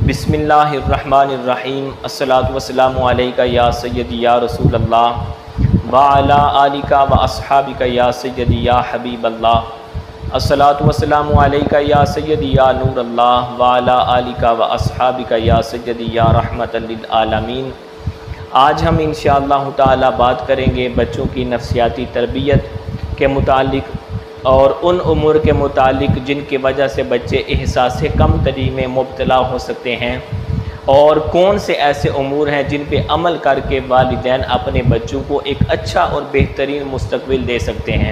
बिस्मिल्लाहिर्रहमानिर्रहीम अस्सलातु वस्सलामु अलैका या सय्यदी या रसूल अल्लाह व अला आलिका व अस्हाबिका या सय्यदी या हबीब अल्लाह अस्सलातु वस्सलामु अलैका या सय्यदी या नूर अल्लाह व अला आलिका व अस्हाबिका या सय्यदी या रहमतल लिल आलमीन। आज हम इंशाअल्लाह ताला बात करेंगे बच्चों की नफ्सियाती तरबियत के मुतालिक और उन उमूर के मुतालिक जिनकी वजह से बच्चे एहसास कमतरी में मुब्तला हो सकते हैं, और कौन से ऐसे उमूर हैं जिन पे अमल करके वालिदैन अपने बच्चों को एक अच्छा और बेहतरीन मुस्तकबिल दे सकते हैं।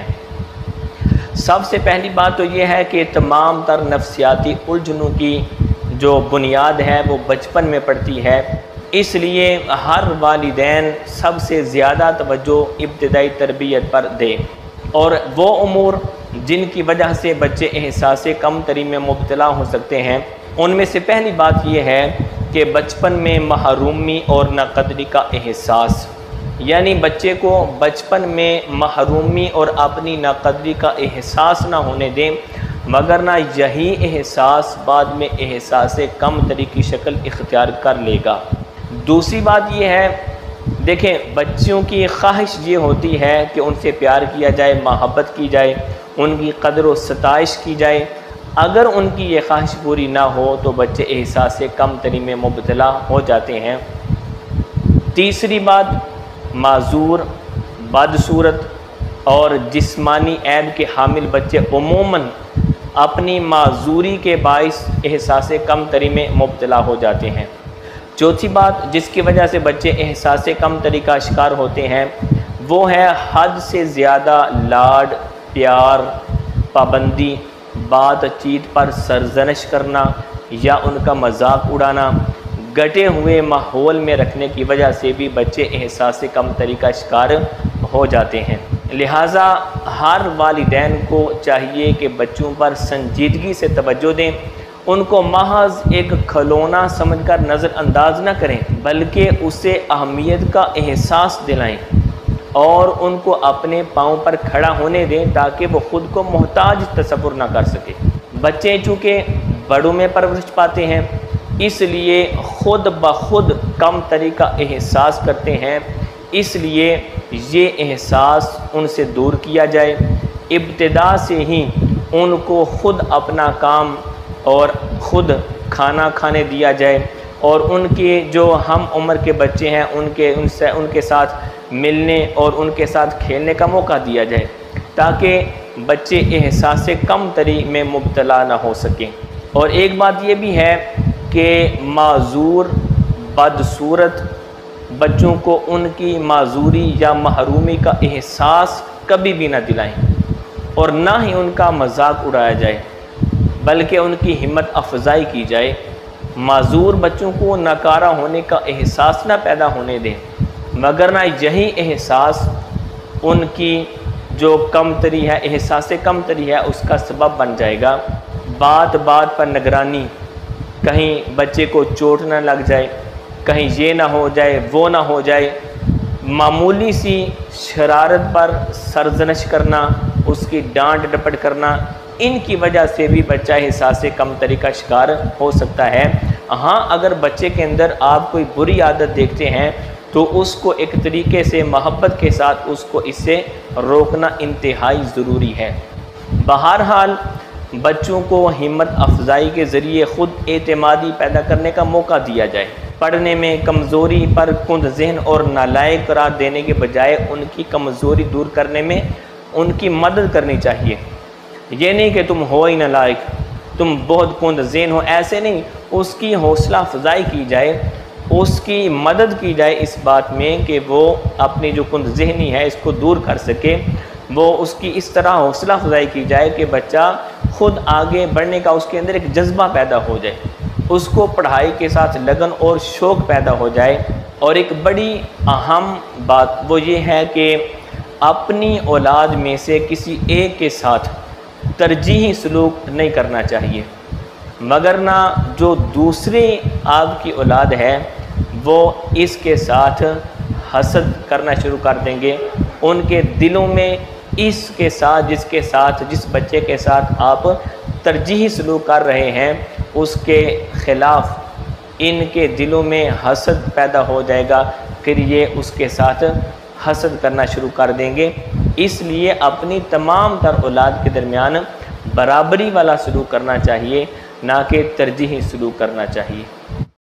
सबसे पहली बात तो ये है कि तमाम तर नफ्सियाती उलझनों की जो बुनियाद है वो बचपन में पड़ती है, इसलिए हर वालिदैन सबसे ज़्यादा तवज्जो इब्तिदाई तरबियत पर दे। और वो उमूर जिनकी वजह से बच्चे एहसास कमतरी में मुब्तला हो सकते हैं, उनमें से पहली बात यह है कि बचपन में महरूमी और नाक़दरी का एहसास, यानी बच्चे को बचपन में महरूमी और अपनी नाक़दरी का एहसास ना होने दें, मगर ना यही एहसास बाद में एहसास कमतरी की शक्ल इख्तियार कर लेगा। दूसरी बात यह है, देखें बच्चों की ख्वाहिश ये होती है कि उनसे प्यार किया जाए, मोहब्बत की जाए, उनकी कदर व सताइश की जाए। अगर उनकी ये ख्वाहिश पूरी ना हो तो बच्चे एहसास कमतरी में मुब्तला हो जाते हैं। तीसरी बात, माजूर, बदसूरत और जिस्मानी ऐब के हामिल बच्चे उमूमन अपनी माजूरी के बाइस एहसास कमतरी में मुब्तला हो जाते हैं। चौथी बात जिसकी वजह से बच्चे एहसास कमतरी का शिकार होते हैं वो है हद से ज़्यादा लाड, प्यार, पाबंदी, बातचीत पर सरजनश करना या उनका मजाक उड़ाना। गटे हुए माहौल में रखने की वजह से भी बच्चे एहसास कमतरी का शिकार हो जाते हैं। लिहाजा हर वालिदैन को चाहिए कि बच्चों पर संजीदगी से तवज्जो दें, उनको महज एक खिलौना समझकर नज़रअंदाज न करें, बल्कि उसे अहमियत का एहसास दिलाएं और उनको अपने पाँव पर खड़ा होने दें ताकि वो ख़ुद को मोहताज तसव्वुर ना कर सके। बच्चे चूँकि बड़ों में परवरिश पाते हैं, इसलिए ख़ुद ब खुद कमतरी का एहसास करते हैं, इसलिए ये एहसास उनसे दूर किया जाए। इब्तिदा से ही उनको ख़ुद अपना काम और ख़ुद खाना खाने दिया जाए, और उनके जो हम उम्र के बच्चे हैं उनके साथ मिलने और उनके साथ खेलने का मौका दिया जाए, ताकि बच्चे एहसास कमतरी में मुब्तला ना हो सकें। और एक बात ये भी है कि माजूर, बदसूरत बच्चों को उनकी माजूरी या महरूमी का एहसास कभी भी ना दिलाएं, और ना ही उनका मजाक उड़ाया जाए, बल्कि उनकी हिम्मत अफजाई की जाए। माजूर बच्चों को नकारा होने का एहसास ना पैदा होने दें, मगर ना यही एहसास उनकी जो कमतरी है, एहसास कमतरी है, उसका सबब बन जाएगा। बात बात पर निगरानी, कहीं बच्चे को चोट ना लग जाए, कहीं ये ना हो जाए, वो ना हो जाए। मामूली सी शरारत पर सरजनश करना, उसकी डांट डपट करना, इनकी वजह से भी बच्चा एहसास कमतरी का शिकार हो सकता है। हाँ, अगर बच्चे के अंदर आप कोई बुरी आदत देखते हैं तो उसको एक तरीके से मोहब्बत के साथ उसको इससे रोकना इंतहाई ज़रूरी है। बहरहाल बच्चों को हिम्मत अफजाई के ज़रिए ख़ुद एतमादी पैदा करने का मौका दिया जाए। पढ़ने में कमज़ोरी पर कुंद ज़हन और नालायक करार देने के बजाय उनकी कमज़ोरी दूर करने में उनकी मदद करनी चाहिए। ये नहीं कि तुम हो ही न लायक, तुम बहुत कुंद ज़हन हो, ऐसे नहीं। उसकी हौसला अफजाई की जाए, उसकी मदद की जाए इस बात में कि वो अपनी जो कुंद ज़हनी है इसको दूर कर सके। वो उसकी इस तरह हौसला अफजाई की जाए कि बच्चा ख़ुद आगे बढ़ने का उसके अंदर एक जज्बा पैदा हो जाए, उसको पढ़ाई के साथ लगन और शौक़ पैदा हो जाए। और एक बड़ी अहम बात वो ये है कि अपनी औलाद में से किसी एक के साथ तरजीही सलूक नहीं करना चाहिए, मगर ना जो दूसरे आपकी औलाद है वो इसके साथ हसद करना शुरू कर देंगे। उनके दिलों में इसके साथ जिस बच्चे के साथ आप तरजीही सलूक कर रहे हैं उसके ख़िलाफ़ ان کے دلوں میں حسد پیدا ہو جائے گا، پھر یہ اس کے ساتھ حسد کرنا شروع کر دیں گے۔ اس لیے اپنی تمام تر اولاد کے درمیان برابری والا سلوک کرنا چاہیے، نہ کہ ترجیحی سلوک کرنا چاہیے۔